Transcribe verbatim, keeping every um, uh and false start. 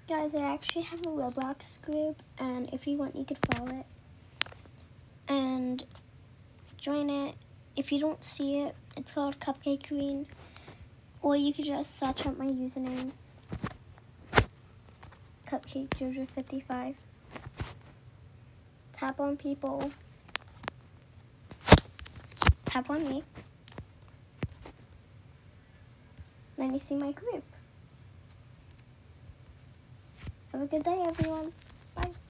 Guys, I actually have a Roblox group, and if you want, you could follow it and join it. If you don't see it, it's called Cupcake Queen, or you could just search up my username, Cupcake Jojo fifty-five. Tap on people. Tap on me. Then you see my group. Have a good day, everyone. Bye.